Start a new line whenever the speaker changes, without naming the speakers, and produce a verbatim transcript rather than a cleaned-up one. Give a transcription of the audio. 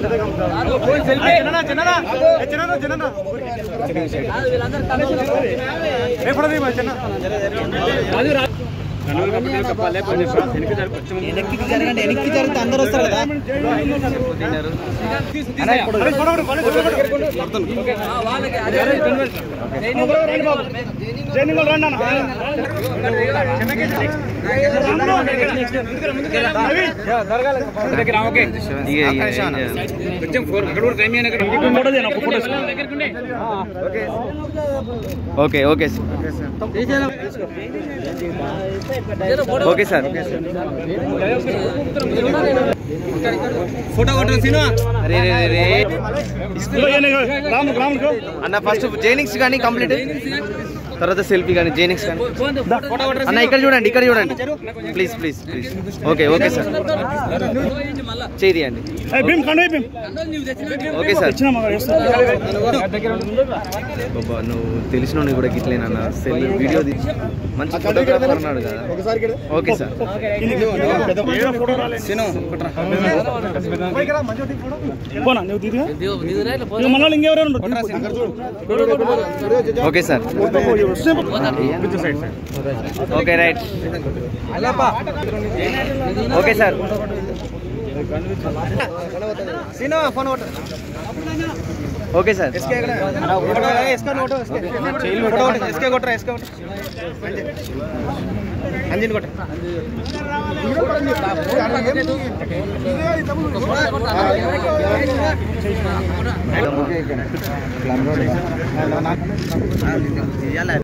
వెనక్కి జరగండి, వెనక్కి జరిగితే అందరూ వస్తారు కదా.
Okay okay okay sir.
Photo కొట్టు సినిమా
అన్న ఫస్ట్ జైనిక్స్ కానీ కంప్లీట్, తర్వాత సెల్ఫీ కానీ జైనిక్స్ కానీ. అన్న ఇక్కడ చూడండి, ఇక్కడ చూడండి please please please. Okay okay sir, చేయండి. Okay sir. బాబా నువ్వు తెలిసిన కూడా గిట్లేనన్న సెల్ వీడియో మంచి ఫోటోగ్రాఫర్ అన్నాడు కదా. Okay sir. Okay sir. Okay right. Okay sir. Okay sir.